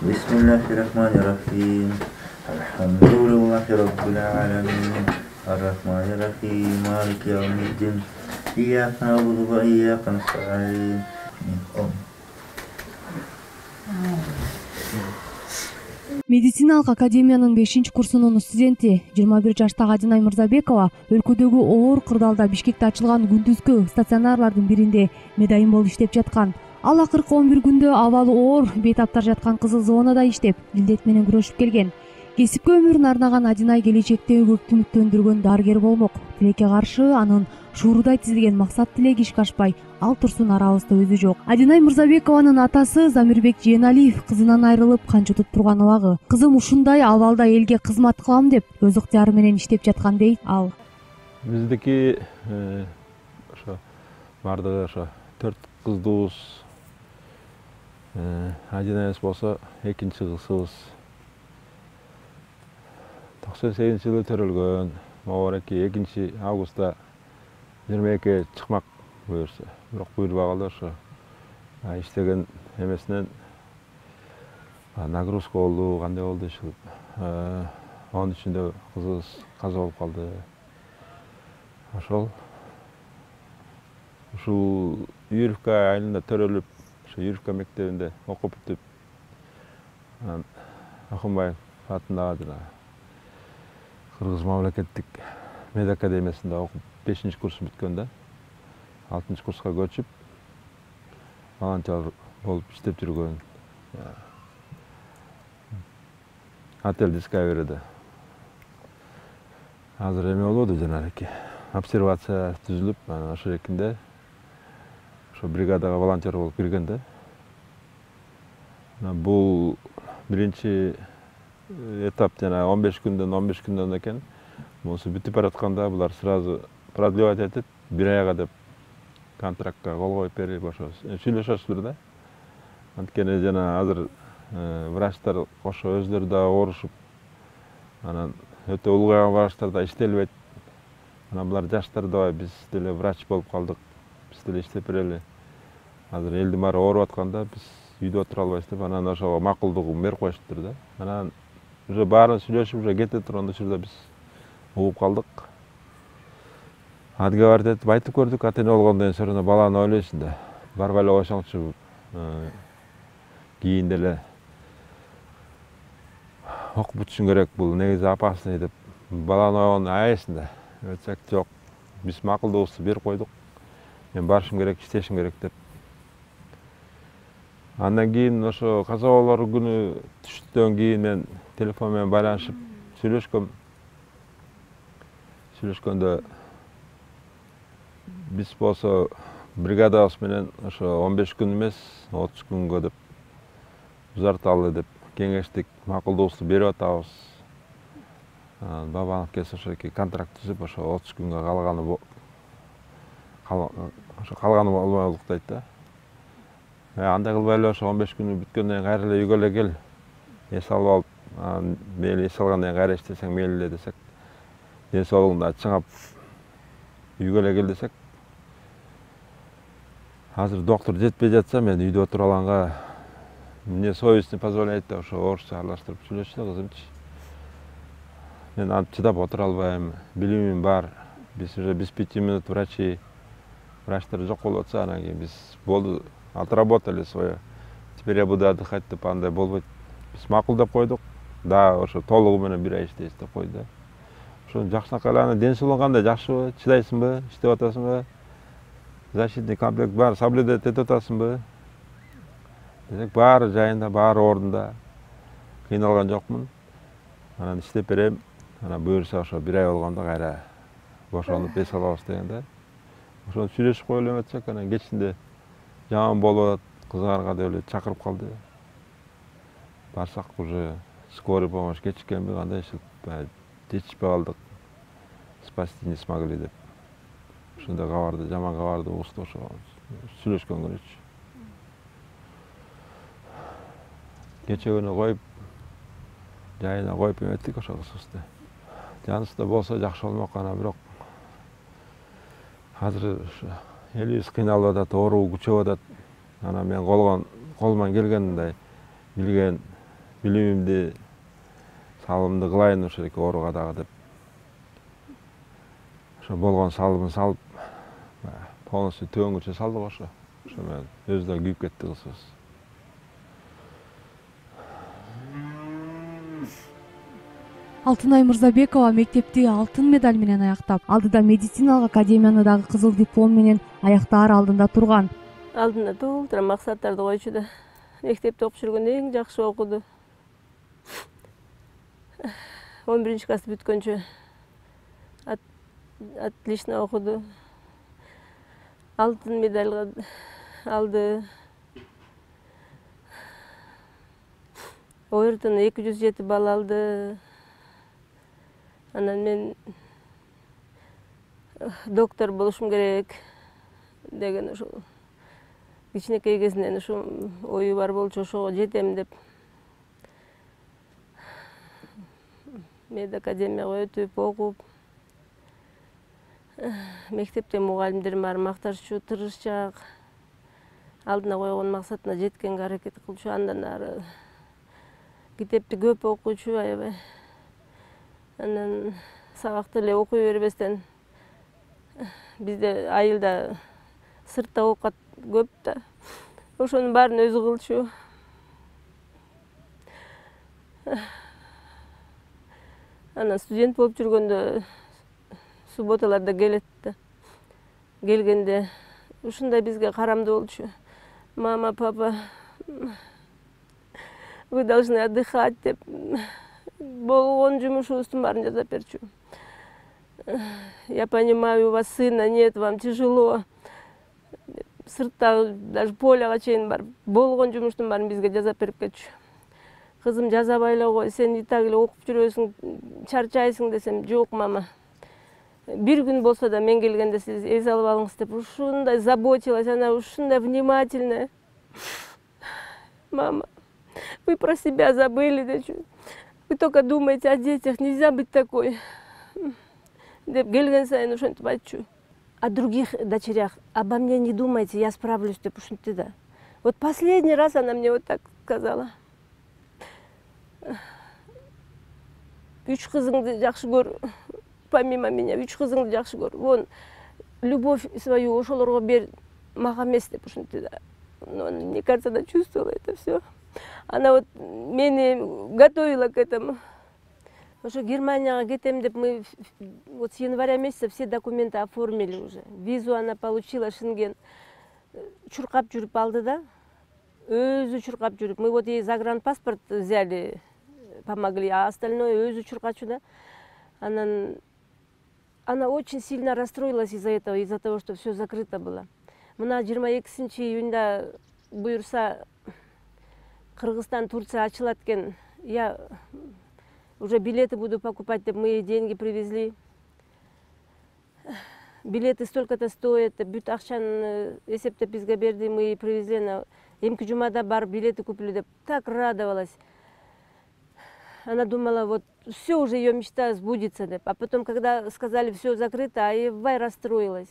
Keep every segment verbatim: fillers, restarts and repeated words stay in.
Bismillahirrahmanirrahim. Alhamdulillahi rabbil alamin. Ar-Rahmanir-Rahim. Maliki yawmiddin. Iyyaka na'budu wa iyyaka nasta'in. Медициналык академиянын бешинчи курсунун студенти жыйырма бир жаштагы Адинай Мырзабекова өлкөдөгү оор кырдаалда Бишкекте ачылган күндүзгү стационарлардын биринде медайым болуп иштеп жаткан. Ал акыркы он бир күндө абалы оор бейтаптар жаткан кызыл зоонада иштеп, илдет менен күрөшүп келген. Кесипке өмүрүн арнаган Адинай келечекте көптү үмүттөндүргөн дарыгер болмок. Тилекке каршы анын шуурудай тизилген максат тилеги ишке ашпай, ал турсун арабызда өзү жок. Адинай Мырзабекованын атасы Замирбек Жээналиев кызынан айрылып канчытып турган убагы. Кызым ушундай абалда элге кызмат кылам деп өз ыктыяры менен иштеп жаткан дейт ал. Биздики ошо бардыгы ошо төрт кыздуубуз. Адинайыбыз болсо экинчи кызыбыз. токсон сегизинчи жылы төрөлгөн. Могореки экинчи августта жыйырма экиге чыкмак буюрса. Бирок буйрбай калды ошо. Иштеген эмесинен нагрузка болду, кандай болду ушул. Анын ичинде кызыбыз каза болуп калды. Ошол ушул Юрьевка айылында төрөлүп, ошо Юрьевка мектебинде окуп бүтүп, Акынбаев атындагы жана Кыргыз мамлекеттик мед академиясында окуп бешинчи курсун бүткөндө алтынчы курска көчүп, волонтер болуп иштеп жүргөн. Отель Discovery'де. Азыр эме болду жанагы обсервация түзүлүп, анан ошо жекинде ошо бригадага волонтер болуп кирген да. Бул биринчи этап жана он беш күндөн он беш күндөн экен. Мунусу бүтүп баратканда булар сразу продлевать этип, бир айга деп контрактка кол коюп берип ошо сүйлөшөсүздөр да. Анткени жана азыр врачтар кошо өздөрү да оорушуп, анан өтө улгайган врачтар да иштелбейт. Анан булар жаштар да биз деле врач болуп калдык, биз деле иштеп берели. Азыр элдин баары ооруп атканда биз үйдө отура албайбыз деп, анан ошого макулдугун берип коюштур да. Анан уже баарын сүйлөшүп, уже кете турганда учурда биз угуп калдык. Отговаривать этип айтып көрдүк, ата эне болгондон соң баланы ойлойсуң да. Барбай эле койсоңчу, кийин деле окуп бүтүшүң керек, бул негизи опасный деп баланы ойгондо аяйсың да. Айтсак жок, биз макулдугубузду берип койдук. Мен барышым керек, иштешим керек деп. Андан кийин ошо каза болор күнү түштөн кийин мен телефон менен байланышып сүйлөшкөм. Сүйлөшкөндө биз болсо бригадабыз менен ошо он беш күн эмес, отуз күнгө деп узарталы деп кеңештик, макулдугубузду берип атабыз. Бабанов келсе ошо контракт түзүп, ошо отуз күнгө калганы ошо калганы болбой калдык дейт да. Андай кылбай эле ошо он беш күнү бүткөндөн кийин кайра эле үйгө эле кел. Эс алып алып, мейли эс алгандан кийин кайра иштесең мейли эле десек, ден соолугунда чыңап үйгө эле кел десек. Азыр доктор жетпей жатса, мен үйдө отуруп алганга мне совесть не позволяет да ошо орусча аралаштырып сүйлөшсө кызымчы. Мен антип чыдап отура албайм, билимим бар. Биз уже без пяти минут врачи, врачтар жок болуп атса, анан кийин биз болду, отработали свое. Теперь я буду отдыхать деп андай болбойт. Биз макулдап койдук. Да, ошо толугу менен бир ай иштейбиз деп койду да. Ошо жакшынакай эле анан ден соолугуң кандай, жакшыбы, чыдайсыңбы, иштеп атасыңбы? Защитный комплект баары соблюдать этип атасыңбы? Десек, баары жайында, баары ордунда. Кыйналган жокмун. Анан иштеп берем. Анан буюрса ошо бир ай болгондо кайра бошонуп эс алабыз деген да. Ошону сүйлөшүп коелу эметсек, анан кечинде жаман болуп атат, кызгарга деп эле чакырып калды. Барсак уже скорый помощь кечиккенби, кандай иши жетишпей калдык. Спасти не смогли деп. Ошондой кабарды, жаман кабарды угушту ошо сүйлөшкөн күнүчү. Кече күнү коюп, жайына коюп эметтик ошо кызыбызды. Жаныбызда болсо жакшы болмок, анан бирок азыр элибиз кыйналып атат, ооруу күчөп атат. Анан мен колгон колуман келгендей билген билимимди салымды кылайын ошол ооруга дагы деп ошо болгон салымын салып полностью төбөңгүчө салдык ошо. Ошо менен өзү да күйүп кетти кызыбыз. Алтынай Мырзабекова мектепти алтын медаль менен аяктап, алдыда медициналык академияны дагы кызыл диплом менен аяктаар алдында турган. Алдында толтура максаттарды койчу да. Мектепте окуп жүргөндө эң жакшы окуду. он биринчи класс бүткөнчө отлично окуду. Алтын медаль алды. Оюртун эки жүз жети балл алды. Анан мен доктор болушум керек деген ошол кичинекей кезинен ошо ою бар болчу, ошого жетем деп мед академияга өтүп окуп, мектепте мугалимдерим баары макташчу, тырышчаак, алдына койгон максатына жеткенге аракет кылчу. Андан ары китепти көп окучу, аябай. Анан сабакты эле окуй бербестен бизде айылда сыртта оокат көп да. Ошонун баарын өзү кылчу. Анан студент болуп жүргөндө субботаларда келет да. Келгенде ушундай бизге карамдуу болчу. Мама, папа, вы должны отдыхать деп болгон жумушубуздун баарын жазап берчү. Я понимаю, у вас сына нет, вам тяжело. Сыртта даже поляга чейин бар болгон жумуштун баарын бизге жазап берип кетчү. Кызым, жазабай эле кой, сен и так эле окуп жүрөсүң, чарчайсың десем, жок мама. Бир күн болсо да мен келгенде сиз эс алып алыңыз деп ушундай заботилась, она ушундай внимательная. Мама, вы про себя забыли, дечу. Вы только думаете о детях, нельзя быть такой. Деп келген сайын ошентип айтчу. О других дочерях обо мне не думайте, я справлюсь деп ушинтти да. Вот последний раз она мне вот так сказала. Үч кызыңды жакшы көр, помимо меня, үч кызыңды жакшы көр. Вон, любовь свою ошолорго бер, мага эмес деп ушинтти да. Но мне кажется, она чувствовала это все. Она вот мени готовила к этому. Ошо Германияга кетем деп мы вот с января месяца все документы оформили уже. Визу она получила, Шенген. Чуркап жүрүп алды да. Өзү чуркап жүрүп. Мы вот ей загранпаспорт взяли, помогли, а остальное өзү чуркачу да. Она, она очень сильно расстроилась из-за этого, из-за того, что все закрыто было. Мына жыйырма экинчи июнда буюрса Кыргызстан, Турция ачылат экен. Я уже билеты буду покупать, деп мы ей деньги привезли. Билеты столько-то стоят, бүт акчаны эсептеп бизге берди, мы ей привезли. На эмки жумада бар билеты купили деп так радовалась. Она думала, вот все уже ее мечта сбудется деп. А потом, когда сказали все закрыто, аябай расстроилась.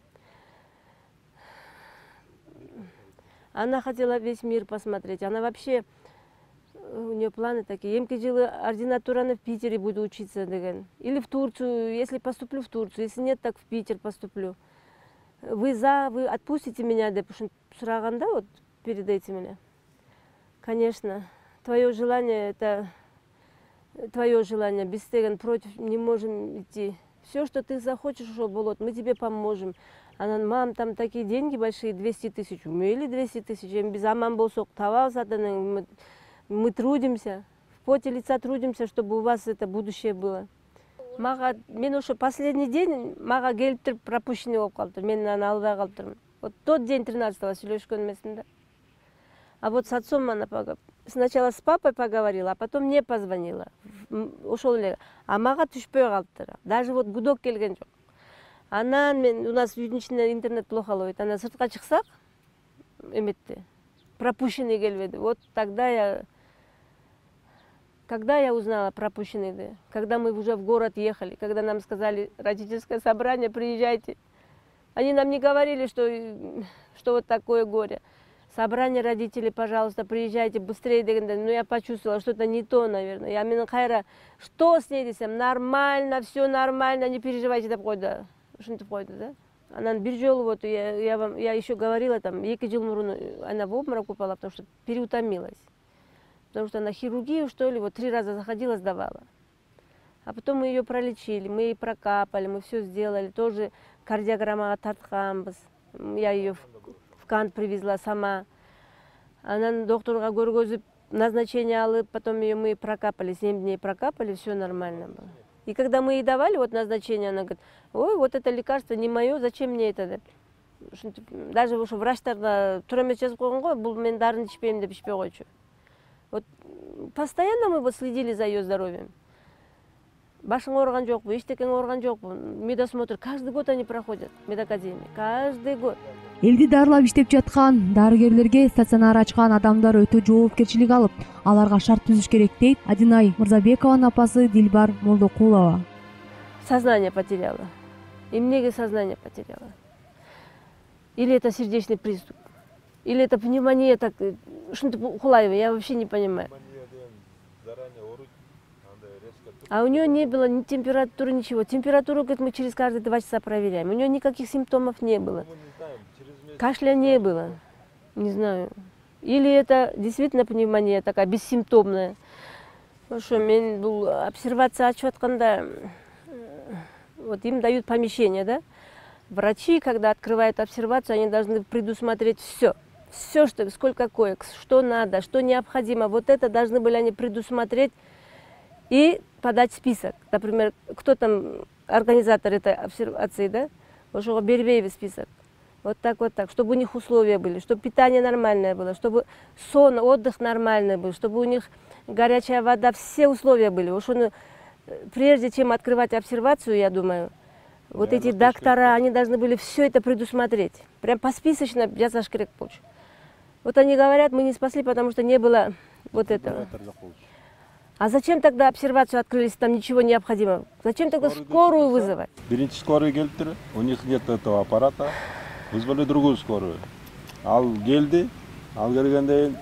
Она хотела весь мир посмотреть. Она вообще, у нее планы такие. Эмки жылы ординатураны в Питере буду учиться деген. Или в Турцию, если поступлю в Турцию. Если нет, так в Питер поступлю. Вы за, вы отпустите меня деп сураганда вот перед этим. Конечно, твое желание это твое желание. Без деген против не можем идти. Все, что ты захочешь, что болот, мы тебе поможем. Она, мам, там такие деньги большие, двести тысяч. Или двести тысяч, без аман болсок, тавал мы, мы трудимся, в поте лица трудимся, чтобы у вас это будущее было. Мага, мен ошо последний день, мага келип туруп пропущенный болуп калды, мен аны албай калыптырмын. Вот тот день тринадцатого сүйлөшкөн эмесин. А вот с отцом она сначала с папой поговорила, а потом мне позвонила. Ошол эле, а мага түшпөй калыптыр. Даже вот гудок келген жок. Она, у нас үйдүн ичинде интернет плохо ловит. Она сыртка чыксак, эметти, пропущенный келбеди. Вот тогда я, когда я узнала пропущенный, когда мы уже в город ехали, когда нам сказали родительское собрание, приезжайте. Они нам не говорили, что, что вот такое горе. собрание родителей, пожалуйста, приезжайте быстрее дегенде. Ну, я почувствовала, что-то не то, наверное. Я менен кайра, что с ней десем, нормально, все нормально, не переживайте, деп койду. Ушинтип койду, да? Она бир жолу вот, я, я, вам, я еще говорила, там, эки жыл мурун она в обморок упала, потому что переутомилась. Потому что на хирургию, что ли, вот три раза заходила, сдавала. А потом мы ее пролечили, мы ей прокапали, мы все сделали. Тоже кардиограмма тартканбыз. Я ее в, в Кант привезла сама. Она докторга көргөзүп, назначение алып, потом ее мы прокапали, семь дней прокапали, все нормально было. И когда мы ей давали вот назначение, она говорит, ой, вот это лекарство не мое, зачем мне это? Даже уж врачтар тура эмес жазып койгон го, бул мен дарыны ичпейм деп ичпей койчу. Вот постоянно мы вот следили за ее здоровьем. Башың ауырған жоқ bu, ештеңең ауырған жоқ bu. Медосмотр каждый год они проходят, медакадемия, каждый год. Элди дарылап иштеп жаткан дарыгерлерге стационар ачкан адамдар өтө жоопкерчилик алып, аларга шарт түзүш керек дейт Адинай Мырзабекованын апасы Дилбар Молдокулова. Сознание потеряла. Эмнеге сознание потеряла? Или это сердечный приступ? Или это пневмония, так, ушинтип кулайбы, я вообще не понимаю. А у нее не было ни температуры, ничего. Температуру, говорит, мы через каждые два часа проверяем. У нее никаких симптомов не было. Кашля не было. Не знаю. Или это действительно пневмония такая, бессимптомная. Ну что, мен был обсервация ачыватканда, вот им дают помещение, да? Врачи, когда открывают обсервацию, они должны предусмотреть все. Все, что, сколько коек, что надо, что необходимо. Вот это должны были они предусмотреть и подать список. Например, кто там организатор этой обсервации, да? Вот что Бербеевый список. Вот так, вот так. Чтобы у них условия были, чтобы питание нормальное было, чтобы сон, отдых нормальный был, чтобы у них горячая вода, все условия были. Вот что, прежде чем открывать обсервацию, я думаю, вот эти доктора, они должны были все это предусмотреть. Прям посписочно жасаш керек болчу. Вот они говорят, мы не спасли, потому что не было вот этого. А зачем тогда обсервацию открыли, если там ничего необходимо? Зачем тогда скорую вызывать? Биринчи скорую келиптир, у них нет этого аппарата, вызвали другую скорую. Ал келди, ал келгенден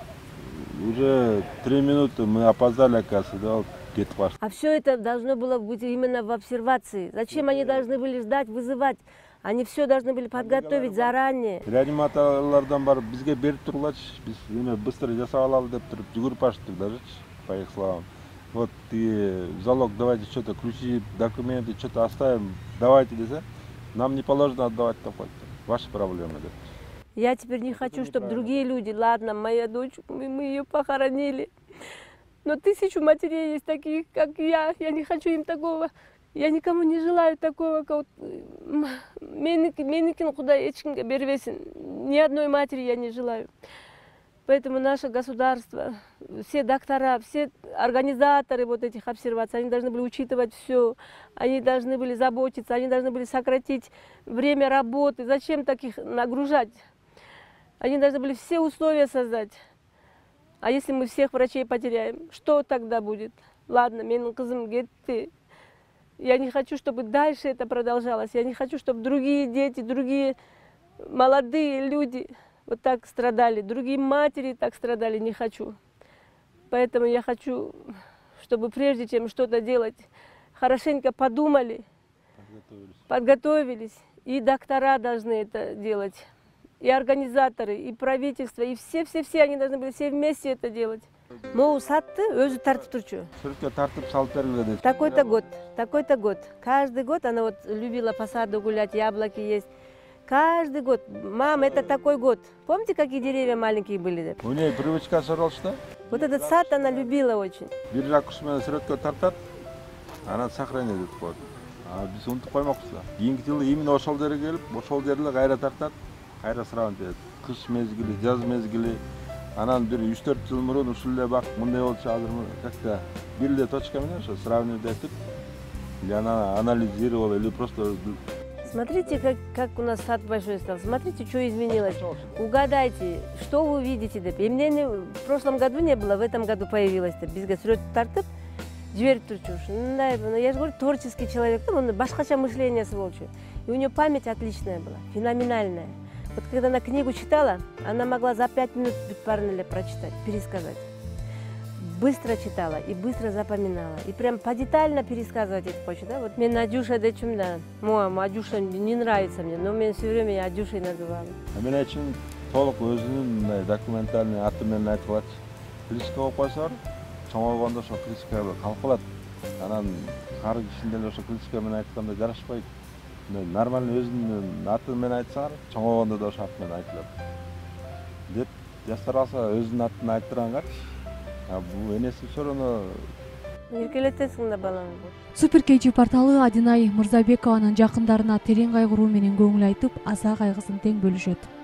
уже три минуты мы опоздали, оказывается, да, кетип калыштык. А все это должно было быть именно в обсервации. Зачем они должны были ждать, вызывать? Они все должны были подготовить заранее. Реаниматорлардан барып бизге берип тургулачы, биз эме быстро жасап алалы деп туруп жүгүрүп баштык дажычы. По их словам. Вот и залог, давайте что-то, ключи, документы, что-то оставим, давайте, десе, нам не положено отдавать такой. Ваши проблемы. Да? Я теперь не хочу, чтобы другие люди, ладно, моя дочь, мы, мы ее похоронили, но тысячу матерей есть таких, как я, я не хочу им такого, я никому не желаю такого, как меникин куда эчкинге бербесин, ни одной матери я не желаю. Поэтому наше государство, все доктора, все организаторы вот этих обсерваций, они должны были учитывать все, они должны были заботиться, они должны были сократить время работы. Зачем таких нагружать? Они должны были все условия создать. А если мы всех врачей потеряем, что тогда будет? Ладно, менин кызым кетти. Я не хочу, чтобы дальше это продолжалось. Я не хочу, чтобы другие дети, другие молодые люди вот так страдали, другие матери так страдали, не хочу. Поэтому я хочу, чтобы прежде чем что-то делать, хорошенько подумали, подготовились. подготовились. И доктора должны это делать, и организаторы, и правительство, и все-все-все, они должны были все вместе это делать. Могу сатты, өзі тартып турчу. Такой-то год, такой-то год. Каждый год она вот любила по саду гулять, яблоки есть. Каждый год. Мам, это такой год. Помните, какие деревья маленькие были? У нее привычка сорвалась, да? Вот этот сад она любила очень. Бир жакушмен срётко тартат, она сохраняет этот. А биз унутуп коймокпуз да. Кийинки жылы именно ошол жерге келип, ошол жерде кайра тартат, кайра сырабын берет. Кыш мезгили, жаз мезгили. Анан бир үч төрт жыл мурун ушул эле бак мындай болчу, азыр как-то бир эле точка менен ошо сравнивать этип, или она анализировала, или просто. Смотрите, как, как у нас сад большой стал. Смотрите, что изменилось. Угадайте, что вы видите. Эмнени в прошлом году не было, в этом году появилось. Бизге сүрөт тартып, жиберип турчу. Я же говорю, творческий человек. Он башкача мышление сволчу. И у нее память отличная была, феноменальная. Вот когда она книгу читала, она могла за пять минут параллельно прочитать, пересказать. Быстро читала и быстро запоминала. И прям подетально пересказывать это почему, да? Вот мне Надюша дечим, да. Моя Надюша не нравится мне, но меня все время я Надюшей называла. Мен үчүн толук өзүнүн мындай документальный аты менен айтып алат. Кличка болуп койсо, чоңойгондо ошо кличка калып калат. Анан ар кишинин деле ошо кличка менен айтканда жарашпайт. Нормально өзүнүн аты менен айтсаңар, чоңойгондо да ошо аты менен айтылат. Деп жаштар алса өзүнүн атын айттыргангарчы. А бул энеси сороно Эркелетесиң да баланы. Супер кей джи порталы Адинай Мырзабекованын жакындарына терең кайгыруу менен көңүл айтып, аса кайгысын тең бөлүшөт.